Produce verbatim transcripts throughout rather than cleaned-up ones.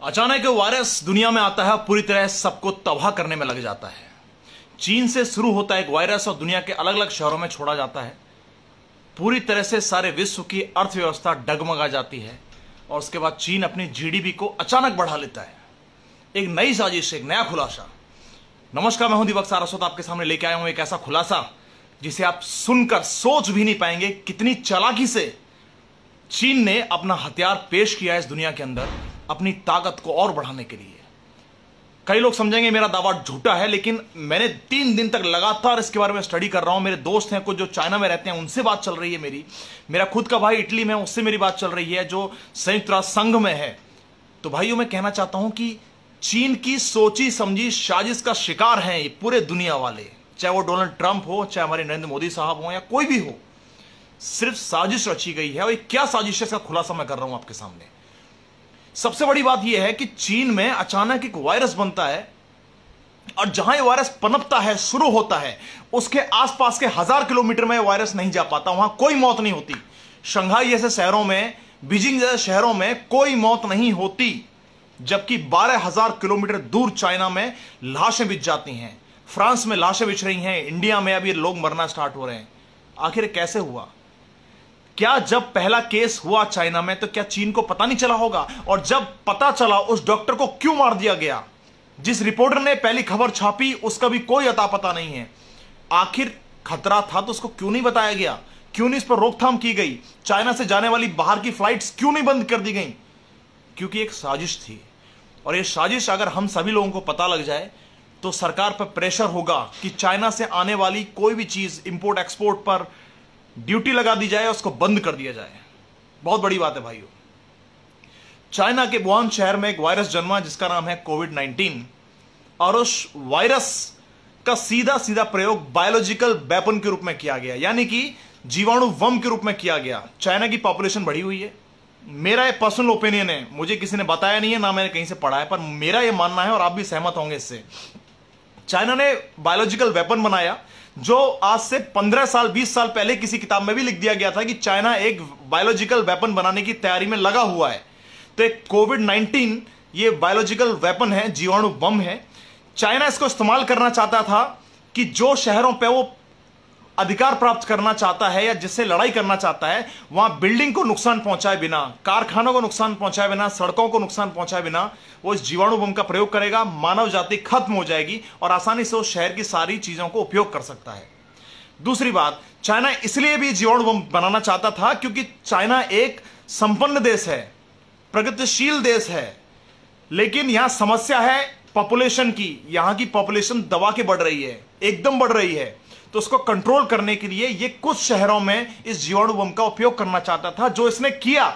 अचानक वायरस दुनिया में आता है, पूरी तरह सबको तबाह करने में लग जाता है। चीन से शुरू होता है एक वायरस और दुनिया के अलग अलग शहरों में छोड़ा जाता है। पूरी तरह से सारे विश्व की अर्थव्यवस्था डगमगा जाती है और उसके बाद चीन अपनी जीडीपी को अचानक बढ़ा लेता है। एक नई साजिश, एक नया खुलासा। नमस्कार, मैं हूं दीपक सारस्वत, आपके सामने लेके आया हूं एक ऐसा खुलासा जिसे आप सुनकर सोच भी नहीं पाएंगे कितनी चालाकी से चीन ने अपना हथियार पेश किया है इस दुनिया के अंदर अपनी ताकत को और बढ़ाने के लिए। कई लोग समझेंगे मेरा दावा झूठा है, लेकिन मैंने तीन दिन तक लगातार इसके बारे में स्टडी कर रहा हूं। मेरे दोस्त हैं कुछ जो चाइना में रहते हैं, उनसे बात चल रही है मेरी। मेरा खुद का भाई इटली में, उससे मेरी बात चल रही है जो संयुक्त राष्ट्र संघ में है। तो भाइयों, मैं कहना चाहता हूं कि चीन की सोची समझी साजिश का शिकार हैं ये पूरे दुनिया वाले, चाहे वो डोनाल्ड ट्रंप हो, चाहे हमारे नरेंद्र मोदी साहब हो, या कोई भी हो। सिर्फ साजिश रची गई है। और ये क्या साजिश है, इसका खुलासा मैं कर रहा हूं आपके सामने। सबसे बड़ी बात यह है कि चीन में अचानक एक वायरस बनता है और जहां ये वायरस पनपता है, शुरू होता है, उसके आसपास के हजार किलोमीटर में वायरस नहीं जा पाता, वहां कोई मौत नहीं होती। शंघाई जैसे शहरों में, बीजिंग जैसे शहरों में कोई मौत नहीं होती, जबकि बारह हजार किलोमीटर दूर चाइना में लाशें बिछ जाती हैं, फ्रांस में लाशें बिछ रही हैं, इंडिया में अभी लोग मरना स्टार्ट हो रहे हैं। आखिर कैसे हुआ? क्या जब पहला केस हुआ चाइना में तो क्या चीन को पता नहीं चला होगा? और जब पता चला, उस डॉक्टर को क्यों मार दिया गया? जिस रिपोर्टर ने पहली खबर छापी उसका भी कोई अता पता नहीं है। आखिर खतरा था तो उसको क्यों नहीं बताया गया? क्यों नहीं इस पर रोकथाम की गई? चाइना से जाने वाली बाहर की फ्लाइट्स क्यों नहीं बंद कर दी गई? क्योंकि एक साजिश थी। और यह साजिश अगर हम सभी लोगों को पता लग जाए तो सरकार पर प्रेशर होगा कि चाइना से आने वाली कोई भी चीज इंपोर्ट एक्सपोर्ट पर ड्यूटी लगा दी जाए, उसको बंद कर दिया जाए। बहुत बड़ी बात है भाइयों। चाइना के वुहान शहर में एक वायरस जन्मा जिसका नाम है कोविड नाइनटीन, और उस वायरस का सीधा सीधा प्रयोग बायोलॉजिकल वेपन के रूप में किया गया, यानी कि जीवाणु बम के रूप में किया गया। चाइना की पॉपुलेशन बढ़ी हुई है। मेरा ये पर्सनल ओपिनियन है, मुझे किसी ने बताया नहीं है, ना मैंने कहीं से पढ़ा है, पर मेरा यह मानना है और आप भी सहमत होंगे इससे। चाइना ने बायोलॉजिकल वेपन बनाया जो आज से पंद्रह साल बीस साल पहले किसी किताब में भी लिख दिया गया था कि चाइना एक बायोलॉजिकल वेपन बनाने की तैयारी में लगा हुआ है। तो एक कोविड नाइनटीन ये बायोलॉजिकल वेपन है, जीवाणु बम है। चाइना इसको इस्तेमाल करना चाहता था कि जो शहरों पे वो अधिकार प्राप्त करना चाहता है या जिससे लड़ाई करना चाहता है, वहां बिल्डिंग को नुकसान पहुंचाए बिना, कारखानों को नुकसान पहुंचाए बिना, सड़कों को नुकसान पहुंचाए बिना वो इस जीवाणु बम का प्रयोग करेगा। मानव जाति खत्म हो जाएगी और आसानी से उस शहर की सारी चीजों को उपयोग कर सकता है। दूसरी बात, चाइना इसलिए भी जीवाणु बम बनाना चाहता था क्योंकि चाइना एक संपन्न देश है, प्रगतिशील देश है, लेकिन यहां समस्या है पॉपुलेशन की। यहां की पॉपुलेशन दबा के बढ़ रही है, एकदम बढ़ रही है। तो उसको कंट्रोल करने के लिए ये कुछ शहरों में इस जीवाणु बम का उपयोग करना चाहता था, जो इसने किया।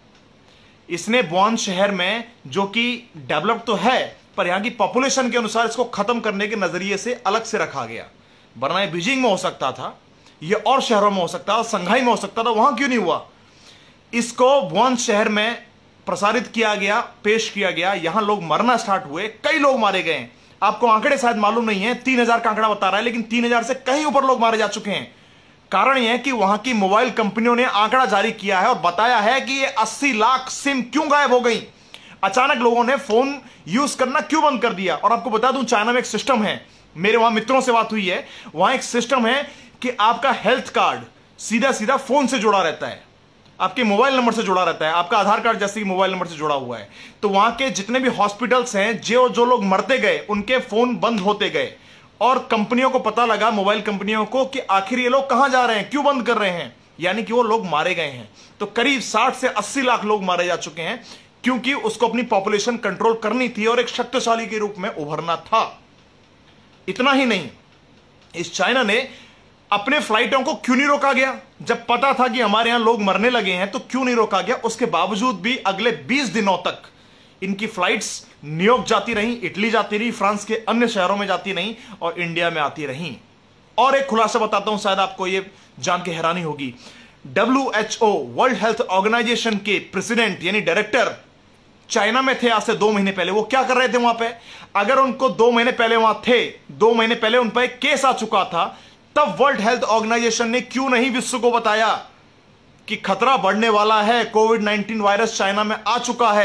इसने वुहान शहर में, जो कि डेवलप तो है पर यहां की पॉपुलेशन के अनुसार इसको खत्म करने के नजरिए से अलग से रखा गया। वरना ये बीजिंग में हो सकता था, ये और शहरों में हो सकता था, संघाई में हो सकता था, वहां क्यों नहीं हुआ? इसको वुहान शहर में प्रसारित किया गया, पेश किया गया। यहां लोग मरना स्टार्ट हुए, कई लोग मारे गए। आपको आंकड़े शायद मालूम नहीं है, तीन हजार का आंकड़ा बता रहा है, लेकिन तीन हजार से कहीं ऊपर लोग मारे जा चुके हैं। कारण यह है कि वहां की मोबाइल कंपनियों ने आंकड़ा जारी किया है और बताया है कि ये अस्सी लाख सिम क्यों गायब हो गई। अचानक लोगों ने फोन यूज करना क्यों बंद कर दिया। और आपको बता दूं, चाइना में एक सिस्टम है, मेरे वहां मित्रों से बात हुई है, वहां एक सिस्टम है कि आपका हेल्थ कार्ड सीधा सीधा फोन से जुड़ा रहता है, आपके मोबाइल नंबर से जुड़ा रहता है, आपका आधार कार्ड जैसे कि मोबाइल नंबर से जुड़ा हुआ है। तो वहां के जितने भी हॉस्पिटल्स हैं, जो जो लोग मरते गए उनके फोन बंद होते गए और कंपनियों को पता लगा, मोबाइल कंपनियों को, कि आखिर ये लोग कहां जा रहे हैं, क्यों बंद कर रहे हैं, यानी कि वो लोग मारे गए हैं। तो करीब साठ से अस्सी लाख लोग मारे जा चुके हैं, क्योंकि उसको अपनी पॉपुलेशन कंट्रोल करनी थी और एक शक्तिशाली के रूप में उभरना था। इतना ही नहीं, इस चाइना ने अपने फ्लाइटों को क्यों नहीं रोका गया? जब पता था कि हमारे यहां लोग मरने लगे हैं तो क्यों नहीं रोका गया? उसके बावजूद भी अगले बीस दिनों तक इनकी फ्लाइट्स न्यूयॉर्क जाती रहीं, इटली जाती रही, फ्रांस के अन्य शहरों में जाती रहीं और इंडिया में आती रहीं। और एक खुलासा बताता हूं, शायद आपको यह जान के हैरानी होगी। W H O, world health organization के प्रेसिडेंट यानी डायरेक्टर चाइना में थे आज से दो महीने पहले। वो क्या कर रहे थे वहां पे? अगर उनको दो महीने पहले वहां थे, दो महीने पहले उन पर एक केस आ चुका था, तब वर्ल्ड हेल्थ ऑर्गेनाइजेशन ने क्यों नहीं विश्व को बताया कि खतरा बढ़ने वाला है, कोविड नाइनटीन वायरस चाइना में आ चुका है?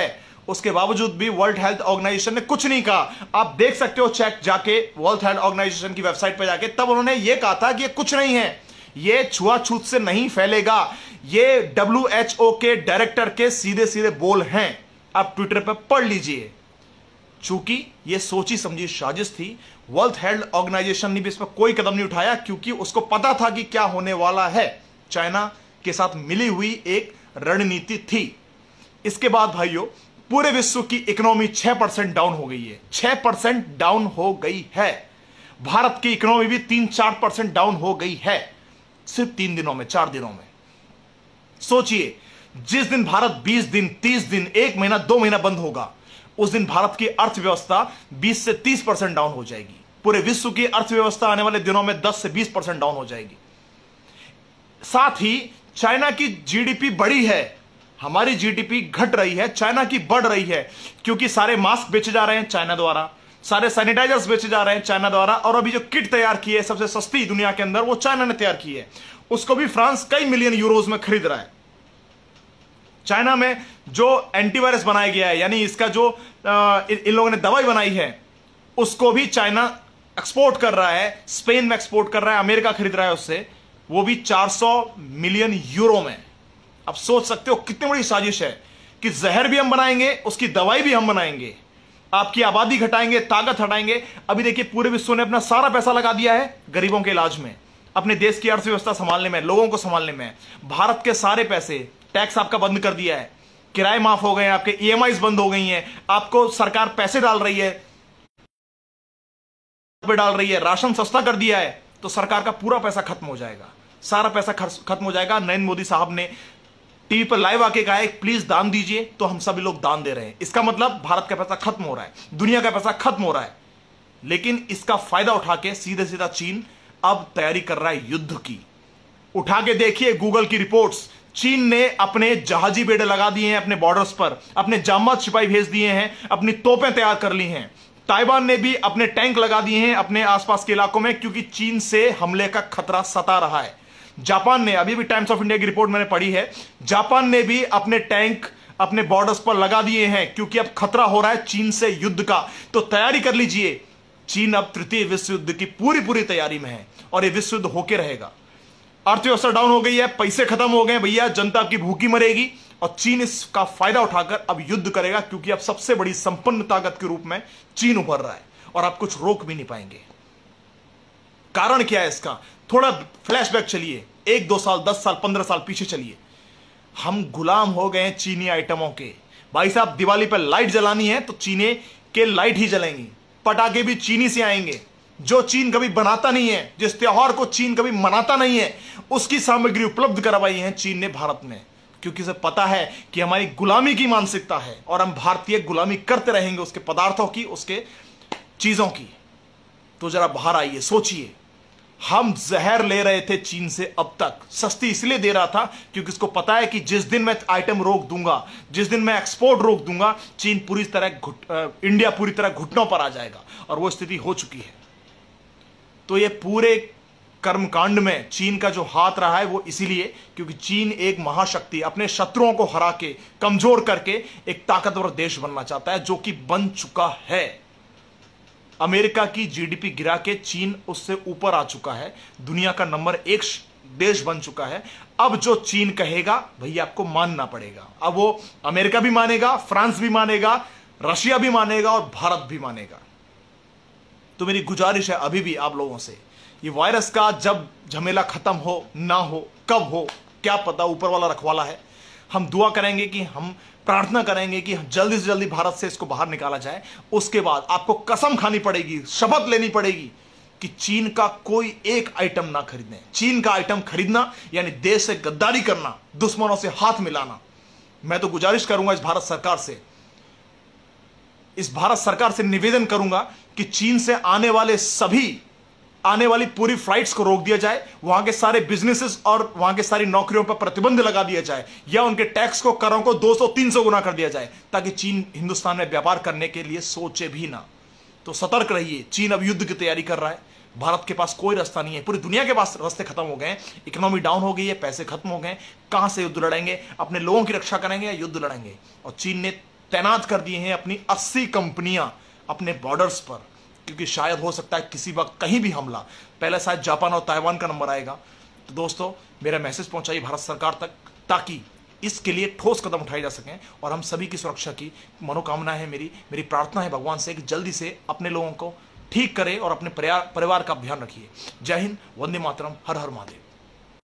उसके बावजूद भी वर्ल्ड हेल्थ ऑर्गेनाइजेशन ने कुछ नहीं कहा। आप देख सकते हो चेक जाके वर्ल्ड हेल्थ ऑर्गेनाइजेशन की वेबसाइट पर जाके, तब उन्होंने यह कहा था कि ये कुछ नहीं है, ये छुआछूत से नहीं फैलेगा। ये डब्ल्यू एच ओ के डायरेक्टर के सीधे सीधे बोल हैं, आप ट्विटर पर पढ़ लीजिए। चूंकि ये सोची समझी साजिश थी, वर्ल्ड हेल्थ ऑर्गेनाइजेशन ने भी इस पर कोई कदम नहीं उठाया, क्योंकि उसको पता था कि क्या होने वाला है। चाइना के साथ मिली हुई एक रणनीति थी। इसके बाद भाइयों, पूरे विश्व की इकोनॉमी छह परसेंट डाउन हो गई है, छह परसेंट डाउन हो गई है। भारत की इकोनॉमी भी तीन चार परसेंट डाउन हो गई है, सिर्फ तीन दिनों में, चार दिनों में। सोचिए, जिस दिन भारत बीस दिन, तीस दिन, एक महीना, दो महीना बंद होगा, उस दिन भारत की अर्थव्यवस्था बीस से तीस परसेंट डाउन हो जाएगी। पूरे विश्व की अर्थव्यवस्था आने वाले दिनों में दस से बीस परसेंट डाउन हो जाएगी। साथ ही चाइना की जीडीपी बढ़ी है, हमारी जीडीपी घट रही है, चाइना की बढ़ रही है, क्योंकि सारे मास्क बेचे जा रहे हैं चाइना द्वारा, सारे सैनिटाइजर्स बेचे जा रहे हैं चाइना द्वारा, और अभी जो किट तैयार की है सबसे सस्ती दुनिया के अंदर, वो चाइना ने तैयार की है। उसको भी फ्रांस कई मिलियन यूरोज में खरीद रहा है। चाइना में जो एंटीवायरस बनाया गया है, यानी इसका जो आ, इन लोगों ने दवाई बनाई है, उसको भी चाइना एक्सपोर्ट कर रहा है, स्पेन में एक्सपोर्ट कर रहा है, अमेरिका खरीद रहा है उससे, वो भी चार सौ मिलियन यूरो में। अब सोच सकते हो कितनी बड़ी साजिश है कि जहर भी हम बनाएंगे, उसकी दवाई भी हम बनाएंगे, आपकी आबादी घटाएंगे, ताकत हटाएंगे। अभी देखिए, पूरे विश्व ने अपना सारा पैसा लगा दिया है गरीबों के इलाज में, अपने देश की अर्थव्यवस्था संभालने में, लोगों को संभालने में। भारत के सारे पैसे, टैक्स आपका बंद कर दिया है, किराए माफ हो गए हैं, आपके ई एम आईज़ बंद हो गई हैं, आपको सरकार पैसे डाल रही है, डाल रही है, राशन सस्ता कर दिया है, तो सरकार का पूरा पैसा खत्म हो जाएगा, सारा पैसा खत्म हो जाएगा। नरेंद्र मोदी साहब ने टीवी पर लाइव आके कहा है प्लीज दान दीजिए, तो हम सभी लोग दान दे रहे हैं। इसका मतलब भारत का पैसा खत्म हो रहा है, दुनिया का पैसा खत्म हो रहा है। लेकिन इसका फायदा उठा के सीधे सीधा चीन अब तैयारी कर रहा है युद्ध की। उठा के देखिए गूगल की रिपोर्ट्स, चीन ने अपने जहाजी बेड़े लगा दिए हैं अपने बॉर्डर्स पर, अपने जामत सिपाही भेज दिए हैं, अपनी तोपें तैयार कर ली हैं। ताइवान ने भी अपने टैंक लगा दिए हैं अपने आसपास के इलाकों में, क्योंकि चीन से हमले का खतरा सता रहा है। जापान ने, अभी भी टाइम्स ऑफ इंडिया की रिपोर्ट मैंने पढ़ी है, जापान ने भी अपने टैंक अपने बॉर्डर्स पर लगा दिए हैं, क्योंकि अब खतरा हो रहा है चीन से युद्ध का। तो तैयारी कर लीजिए, चीन अब तृतीय विश्व युद्ध की पूरी पूरी तैयारी में है, और यह विश्व युद्ध होके रहेगा। अर्थव्यवस्था डाउन हो गई है, पैसे खत्म हो गए भैया, जनता आपकी भूखी मरेगी, और चीन इसका फायदा उठाकर अब युद्ध करेगा, क्योंकि अब सबसे बड़ी संपन्न ताकत के रूप में चीन उभर रहा है, और आप कुछ रोक भी नहीं पाएंगे। कारण क्या है इसका? थोड़ा फ्लैशबैक चलिए, एक दो साल, दस साल, पंद्रह साल पीछे चलिए। हम गुलाम हो गए हैं चीनी आइटमों के। भाई साहब, दिवाली पर लाइट जलानी है तो चीनी के लाइट ही जलाएंगी, पटाखे भी चीनी से आएंगे। जो चीन कभी बनाता नहीं है, जिस त्योहार को चीन कभी मनाता नहीं है, उसकी सामग्री उपलब्ध करवाई है चीन ने भारत में, क्योंकि उसे पता है कि हमारी गुलामी की मानसिकता है, और हम भारतीय गुलामी करते रहेंगे उसके पदार्थों की, उसके चीजों की। तो जरा बाहर आइए, सोचिए, हम जहर ले रहे थे चीन से अब तक, सस्ती इसलिए दे रहा था क्योंकि उसको पता है कि जिस दिन मैं आइटम रोक दूंगा, जिस दिन मैं एक्सपोर्ट रोक दूंगा, चीन पूरी तरह घुट इंडिया पूरी तरह घुटनों पर आ जाएगा, और वो स्थिति हो चुकी है। तो ये पूरे कर्मकांड में चीन का जो हाथ रहा है वो इसीलिए क्योंकि चीन एक महाशक्ति, अपने शत्रुओं को हरा के, कमजोर करके एक ताकतवर देश बनना चाहता है, जो कि बन चुका है। अमेरिका की जीडीपी गिरा के चीन उससे ऊपर आ चुका है, दुनिया का नंबर एक देश बन चुका है। अब जो चीन कहेगा भैया आपको मानना पड़ेगा। अब वो अमेरिका भी मानेगा, फ्रांस भी मानेगा, रशिया भी मानेगा, और भारत भी मानेगा। तो मेरी गुजारिश है अभी भी आप लोगों से, ये वायरस का जब झमेला खत्म हो ना हो, कब हो क्या पता, ऊपर वाला रखवाला है। हम दुआ करेंगे कि हम प्रार्थना करेंगे कि जल्दी से जल्दी भारत से इसको बाहर निकाला जाए। उसके बाद आपको कसम खानी पड़ेगी, शपथ लेनी पड़ेगी कि चीन का कोई एक आइटम ना खरीदें। चीन का आइटम खरीदना यानी देश से गद्दारी करना, दुश्मनों से हाथ मिलाना। मैं तो गुजारिश करूंगा इस भारत सरकार से, इस भारत सरकार से निवेदन करूंगा कि चीन से आने वाले सभी आने वाली पूरी फ्लाइट्स को रोक दिया जाए, वहां के सारे बिजनेसेस और वहां के सारी नौकरियों पर प्रतिबंध लगा दिया जाए, या उनके टैक्स को, करों को दो सौ तीन सौ गुना कर दिया जाए, ताकि चीन हिंदुस्तान में व्यापार करने के लिए सोचे भी ना। तो सतर्क रहिए, चीन अब युद्ध की तैयारी कर रहा है, भारत के पास कोई रास्ता नहीं है, पूरी दुनिया के पास रास्ते खत्म हो गए हैं, इकोनॉमी डाउन हो गई है, पैसे खत्म हो गए, कहां से युद्ध लड़ेंगे? अपने लोगों की रक्षा करेंगे या युद्ध लड़ेंगे? और चीन ने तैनात कर दिए हैं अपनी अस्सी कंपनियां अपने बॉर्डर्स पर, क्योंकि शायद हो सकता है किसी वक्त कहीं भी हमला, पहले शायद जापान और ताइवान का नंबर आएगा। तो दोस्तों मेरा मैसेज पहुंचाइए भारत सरकार तक, ताकि इसके लिए ठोस कदम उठाए जा सकें और हम सभी की सुरक्षा की मनोकामना है। मेरी मेरी प्रार्थना है भगवान से कि जल्दी से अपने लोगों को ठीक करे और अपने परिवार परिवार का ध्यान रखिए। जय हिंद, वंदे मातरम, हर हर महादेव।